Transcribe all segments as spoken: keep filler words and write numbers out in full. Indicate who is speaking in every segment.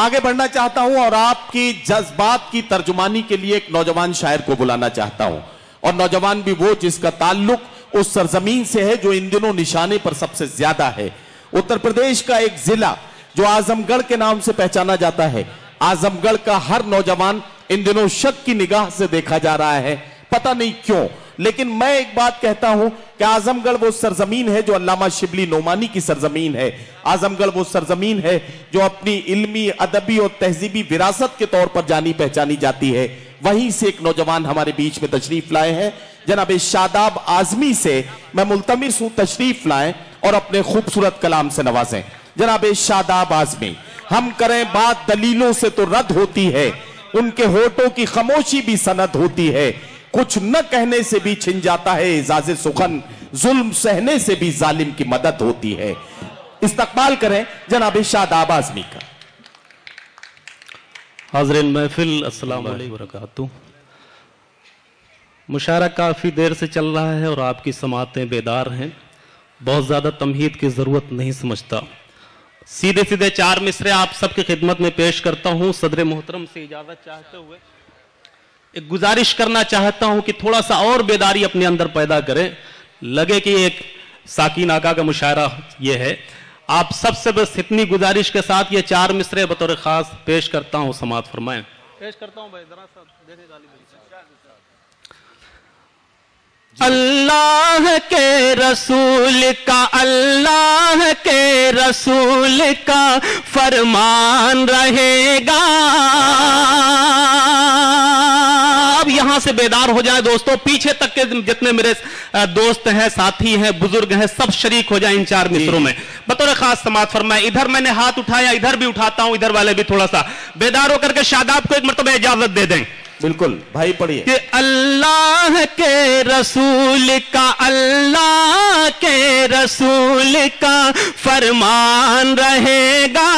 Speaker 1: आगे बढ़ना चाहता हूं और आपकी जज्बात की तर्जुमानी के लिए एक नौजवान शायर को बुलाना चाहता हूं, और नौजवान भी वो जिसका ताल्लुक उस सरजमीन से है जो इन दिनों निशाने पर सबसे ज्यादा है। उत्तर प्रदेश का एक जिला जो आजमगढ़ के नाम से पहचाना जाता है। आजमगढ़ का हर नौजवान इन दिनों शक की निगाह से देखा जा रहा है, पता नहीं क्यों। लेकिन मैं एक बात कहता हूं कि आजमगढ़ वो सरजमीन है जो अल्लामा शिबली नोमानी की सरजमीन है। आजमगढ़ वो सरजमीन है जो अपनी इल्मी, अदबी और तहजीबी विरासत के तौर पर जानी पहचानी जाती है। वहीं से एक नौजवान हमारे बीच में तशरीफ लाए हैं। जनाब शादाब आजमी से मैं मुल्तमिस हूं तशरीफ लाएं और अपने खूबसूरत कलाम से नवाजें। जनाब शादाब आजमी, हम करें बात दलीलों से तो रद्द होती है, उनके होठों की खामोशी भी सनद होती है। कुछ न कहने से भी छिन जाता है इजाज़े सुखन, जुल्म सहने से भी जालिम की मदद होती है। इस्तकबाल करें जनाब शादाब आजमी का।
Speaker 2: हाज़रीन महफिल, अस्सलाम वालेकुम व बरकातुहू। मुशायरा काफ़ी देर से चल रहा है और आपकी समातें बेदार हैं, बहुत ज़्यादा तमहीद की ज़रूरत नहीं समझता। सीधे सीधे चार मिसरे आप सबकी खिदमत में पेश करता हूँ। सदर मोहतरम से इजाज़त चाहते हुए एक गुजारिश करना चाहता हूँ कि थोड़ा सा और बेदारी अपने अंदर पैदा करें, लगे कि एक साकिन आका का मुशायरा ये है। आप सबसे बस इतनी गुजारिश के साथ ये चार मिसरे बतौर ख़ास पेश करता हूँ, समात फरमाएं। पेश करता हूँ भाई, जरा सा देखे गाली। अल्लाह के रसूल का, अल्लाह के रसूल का फरमान रहेगा। अब यहां से बेदार हो जाए दोस्तों, पीछे तक के जितने मेरे दोस्त हैं, साथी हैं, बुजुर्ग हैं, सब शरीक हो जाए इन चार मिसरों में। बतौर खास समात फरमाए। इधर मैंने हाथ उठाया, इधर भी उठाता हूं, इधर वाले भी थोड़ा सा बेदार होकर के शादाब को एक मरतबा इजाजत दे दें।
Speaker 1: बिल्कुल भाई, पढ़िए।
Speaker 2: कि अल्लाह के रसूल का, अल्लाह के रसूल का फरमान रहेगा,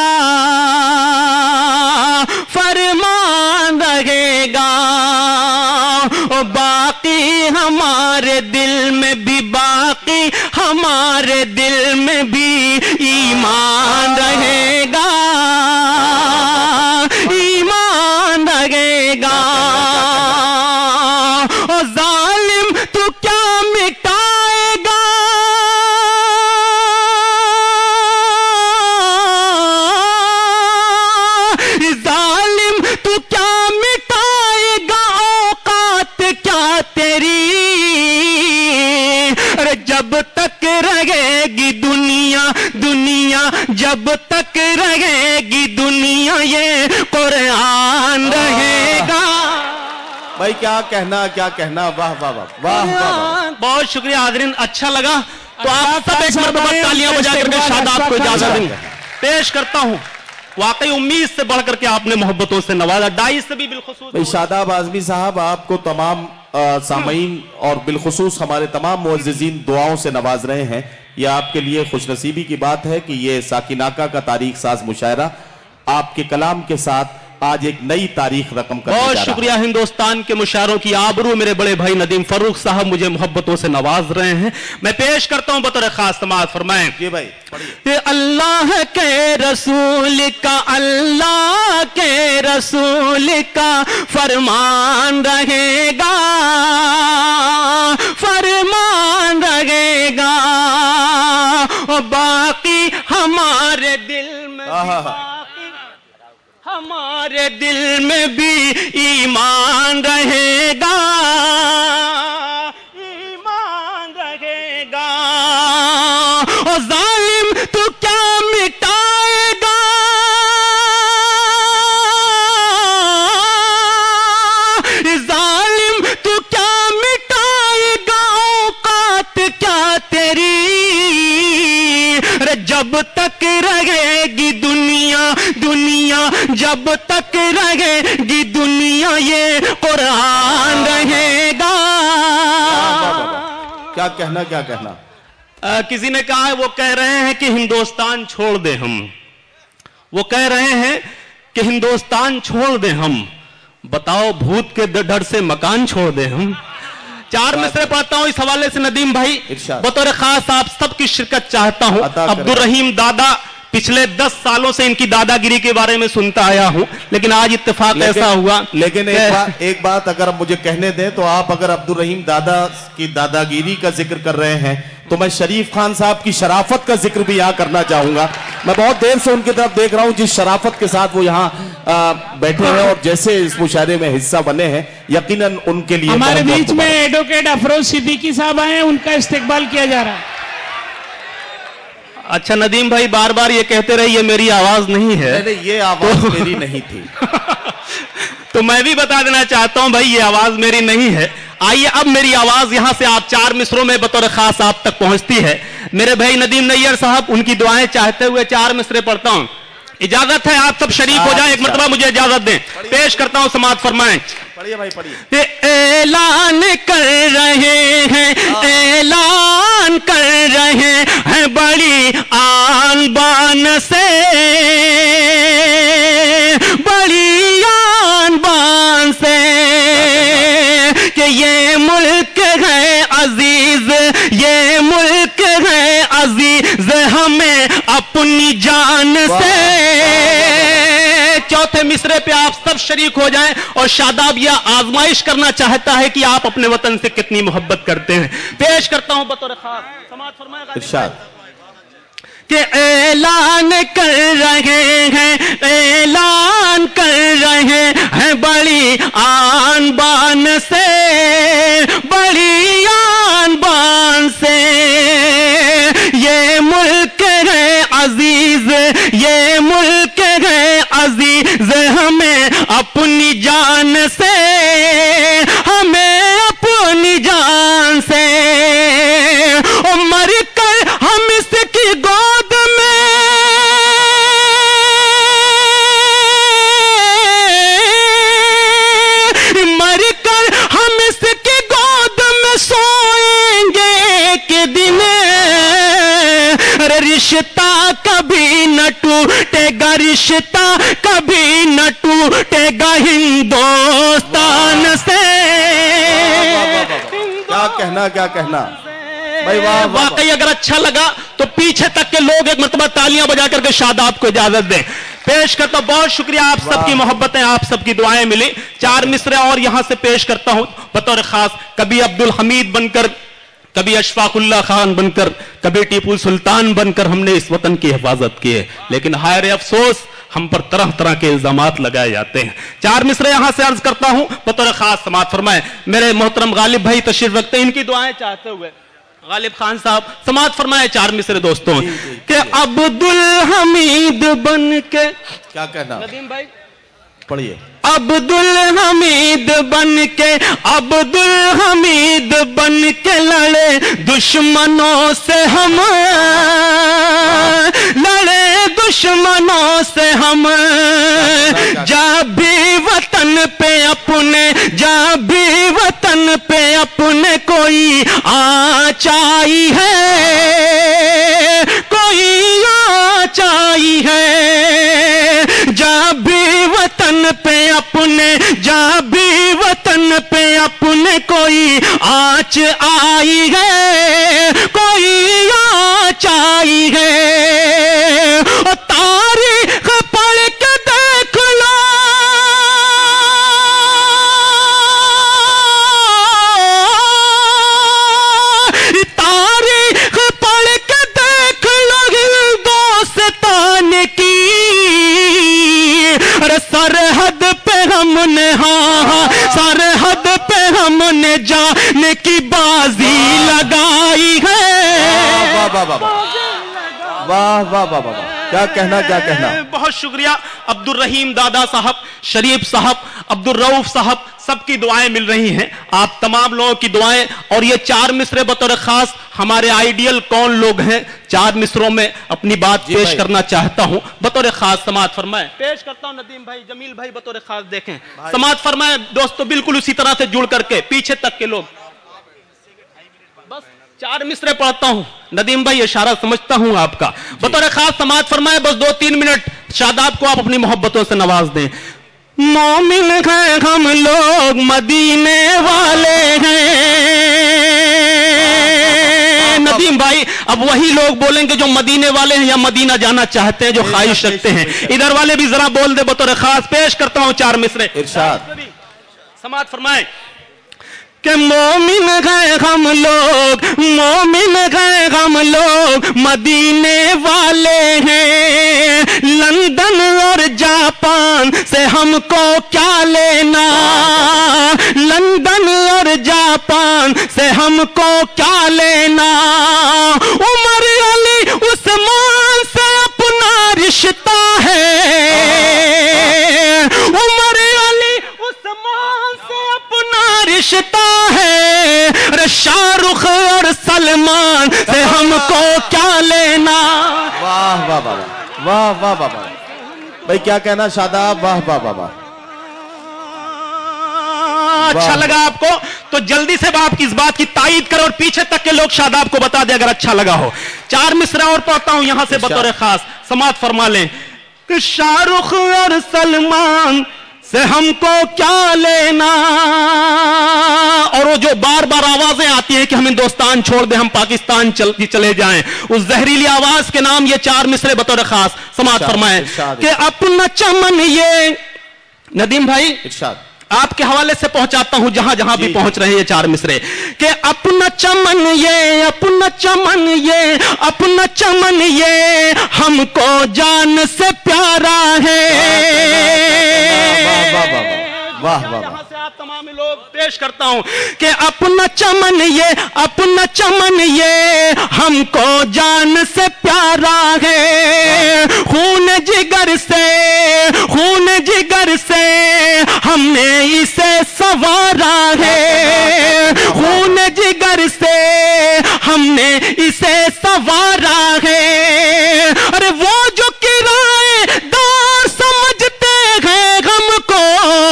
Speaker 2: फरमान रहेगा। और बाकी हमारे दिल में भी, बाकी हमारे दिल में भी ईमान रहेगा, ईमान रहेगा। और जालिम तू क्या मिटाएगा, जालिम तू क्या मिटाएगा, औकात क्या तेरी। अरे जब तक रहेगी दुनिया, दुनिया जब तक रहेगी दुनिया, ये कुरान रहेगा।
Speaker 1: भाई क्या कहना, क्या कहना, वाह वाह वाह वाह वाह।
Speaker 2: बहुत शुक्रिया हाज़रीन, अच्छा लगा तो आप सब एक मरतबा तालियां बजा करके शादाब को इजाजत दें। पेश करता हूं, वाकई उम्मीद से बढ़ करके आपने मोहब्बतों से नवाजा, डाई से भी बिलखुसूस।
Speaker 1: शादाब आजमी साहब, आपको तमाम सामईन और बिलखुसूस हमारे तमाम मुअज़्ज़िज़ीन दुआओं से नवाज रहे हैं। यह आपके लिए खुशनसीबी की बात है कि यह साकिन आका का तारीख साज मुशायरा आपके कलाम के साथ आज एक नई तारीख रकम करने जा रहा है।
Speaker 2: बहुत शुक्रिया। हिंदुस्तान के मुशायरों की आबरू मेरे बड़े भाई नदीम फरूख साहब मुझे मोहब्बतों से नवाज रहे हैं। मैं पेश करता हूं बतौर खास समाअत फरमाएं।
Speaker 1: जी भाई, पढ़िए।
Speaker 2: अल्लाह के रसूल का, अल्लाह के रसूल का फरमान रहेगा, फरमान रहेगा। और बाकी हमारे दिल में, हमारे दिल में भी ईमान रहेगा, ईमान रहेगा। और जालिम तू क्या मिटाएगा, जालिम तू क्या मिटाएगा, औकात क्या तेरी। जब तक रहेगी दुनिया, दुनिया जब तक रहेगी दुनिया, ये कुरान रहेगा।
Speaker 1: क्या कहना, क्या कहना।
Speaker 2: आ, किसी ने कहा है, वो कह रहे हैं कि हिंदुस्तान छोड़ दे हम, वो कह रहे हैं कि हिंदुस्तान छोड़ दे हम, बताओ भूत के डर से मकान छोड़ दे हम। चार मिसरे पढ़ता हूं इस हवाले से नदीम भाई, बतौर खास आप सबकी शिरकत चाहता हूं। अब्दुल रहीम दादा पिछले दस सालों से इनकी दादागिरी के बारे में सुनता आया हूं, लेकिन आज इत्तेफाक ऐसा हुआ।
Speaker 1: लेकिन एक बात एक बात अगर मुझे कहने दें तो आप अगर अब्दुल रहीम दादा की दादागिरी का जिक्र कर रहे हैं तो मैं शरीफ खान साहब की शराफत का जिक्र भी यहां करना चाहूंगा। मैं बहुत देर से उनकी तरफ देख रहा हूं, जिस शराफत के साथ वो यहां बैठे हैं और जैसे इस मुशायरे में हिस्सा बने हैं, यकीनन उनके लिए
Speaker 3: हमारे बीच में एडवोकेट अफरोज सिद्दीकी साहब आए हैं, उनका इस्तेकबाल किया जा रहा है।
Speaker 2: अच्छा नदीम भाई बार बार ये कहते रहे ये मेरी आवाज नहीं है।
Speaker 1: नहीं, नहीं ये आवाज तो... मेरी नहीं थी।
Speaker 2: तो मैं भी बता देना चाहता हूं भाई ये आवाज मेरी नहीं है। आइए अब मेरी आवाज यहां से आप चार मिसरों में बतौर खास आप तक पहुंचती है। मेरे भाई नदीम नैयर साहब, उनकी दुआएं चाहते हुए चार मिसरे पढ़ता हूं। इजाजत है आप सब शरीक हो जाए, एक मरतबा मुझे इजाजत दें, पेश करता हूं, समाअत फरमाएं।
Speaker 1: पढ़िए भाई पढ़िए।
Speaker 2: ऐलान कर रहे हैं, ऐलान कर रहे हैं बड़ी आन बान से, बड़ी आन बान से कि ये मुल्क है अजीज, ये मुल्क है अजीज हमें अपनी जान से। चौथे मिसरे पे आप सब शरीक हो जाएं और शादाब यह आजमाइश करना चाहता है कि आप अपने वतन से कितनी मोहब्बत करते हैं। पेश करता हूं बतौर खास, समाअत फरमाएगा इरशाद कि ऐलान कर रहे हैं, ऐलान कर रहे हैं बड़ी आन बान से, बड़ी आन बान से ये मुल्क है अजीज, ये मुल्क है अजीज हमें अपनी जान से, हमें अपनी जान से। और मर कर हम इसकी गोद में, मर कर हम इसकी गोद में सोएंगे कि दिन। अरे रिश्ता कभी न टूटेगा, रिश्ता कभी न टूटेगा हिंदुस्तान से।
Speaker 1: क्या कहना क्या कहना भाई, वाह।
Speaker 2: वाकई अगर अच्छा लगा तो पीछे तक के लोग एक मरतबा तालियां बजा करके शादाब को इजाजत दें। पेश करता, बहुत शुक्रिया, आप सबकी मोहब्बतें, आप सबकी दुआएं मिली। चार मिसरे और यहां से पेश करता हूं बतौर खास। कभी अब्दुल हमीद बनकर, कभी अशफाकुल्ला खान बनकर, कभी टीपू सुल्तान बनकर हमने इस वतन की हिफाजत की है, लेकिन हाय अफसोस हम पर तरह तरह के इल्जामात लगाए जाते हैं। चार मिसरे यहां से अर्ज करता हूं बतौर खास, समाअत फरमाएं। मेरे मोहतरम गालिब भाई तशरीफ रखते हैं, इनकी दुआएं चाहते हुए गालिब खान साहब समाअत फरमाए। चार मिसरे दोस्तों कि अब्दुल हमीद बन के,
Speaker 1: क्या कहना
Speaker 2: नदीम भाई
Speaker 1: पढ़िए।
Speaker 2: अब्दुल हमीद बन के, अब्दुल हमीद बन के लड़े दुश्मनों से हम, लड़े दुश्मनों से हम। जब भी वतन पे अपने, जब भी वतन पे अपने कोई आचाई है, कोई आचाई है। जब भी वतन पे अपने, जब भी वतन पे अपने कोई आँच आई है, कोई आँच आई है। और तारीख पढ़ के देख लो, तारीख पढ़ के देख लो हिंदुस्तान की। अरे सरहद पे हमने, हाँ हाँ सरहद पे हमने जाने की बाजी लगाई है।
Speaker 1: वाह वाह वाह वाह वाह वाह वाह, क्या कहना क्या कहना।
Speaker 2: बहुत शुक्रिया अब्दुल रहीम दादा साहब, शरीफ साहब, अब्दुल रऊफ साहब, सबकी दुआएं मिल रही हैं, आप तमाम लोगों की दुआएं। और ये चार मिसरे बतौर खास हमारे आइडियल कौन लोग हैं, चार मिसरों में अपनी बात पेश करना चाहता हूं बतौर खास। समाअत फरमाए, पेश करता हूं नदीम भाई, जमील भाई बतौर खास देखें। समाअत फरमाए दोस्तों, बिल्कुल उसी तरह से जुड़ करके पीछे तक के लोग। बस चार मिसरे पढ़ता हूं नदीम भाई, इशारा समझता हूं आपका, बतौर खास। समाअत फरमाए, बस दो तीन मिनट शादाब को आप अपनी मोहब्बतों से नवाज दें। मोमिन हैं हम लोग, मदीने वाले हैं। नदीम भाई अब वही लोग बोलेंगे जो मदीने वाले हैं या मदीना जाना चाहते हैं, जो ख्वाहिश रखते हैं। इधर वाले भी जरा बोल दे बतौर खास। पेश करता हूं चार मिसरे।
Speaker 1: इरशाद।
Speaker 2: समात फरमाए कि मोमिन गए हम लोग, मोमिन गए हम लोग, मदीने वाले हैं। लंदन और जापान से हमको क्या लेना, लंदन और जापान से हमको क्या लेना। उमर अली उस्मान से अपना रिश्ता है, उमर अली उस्मान से अपना रिश्ता है। अरे शाहरुख और सलमान से हमको क्या लेना।
Speaker 1: वाह वाह वाह वाह वाह वाह वाह भाई, क्या कहना शादाब, वाह वाह वाह वाह।
Speaker 2: अच्छा लगा आपको तो जल्दी से आपकी इस बात की तायीद करो और पीछे तक के लोग शादाब को बता दे अगर अच्छा लगा हो। चार मिसरा और पढ़ता हूं यहां से बतौर खास। समात फरमा लें कि शाहरुख और सलमान से हमको क्या लेना। और वो जो बार बार आवाजें आती हैं कि हम हिंदुस्तान छोड़ दें, हम पाकिस्तान चल, चले जाएं, उस जहरीली आवाज के नाम ये चार मिसरे बतौर खास समात फरमाएं कि अपना चमन ये। नदीम भाई
Speaker 1: इरशाद।
Speaker 2: आपके हवाले से पहुंचाता हूं जहां जहां भी पहुंच रहे हैं ये चार मिसरे कि अपना चमन ये, अपना चमन ये, अपना चमन ये हमको जान से प्यारा है।
Speaker 1: वाह वाह वाह वाह वाह।
Speaker 2: आप तमाम लोग पेश करता हूं कि अपना चमन ये, अपना चमन ये हमको जान से प्यारा है। खून जिगर से, खून जिगर से हमने इसे सवारा है। खून जिगर से हमने इसे सवारा है। अरे वो जो किराएदार समझते हैं हमको,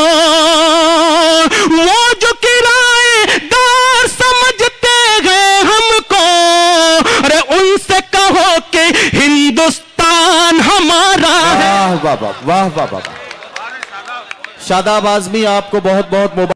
Speaker 2: वो जो किराएदार समझते हैं हमको, अरे उनसे कहो कि हिंदुस्तान हमारा है।
Speaker 1: वाह वाह वाह वाह वाह। शादाब आजमी आपको बहुत बहुत मुबारक।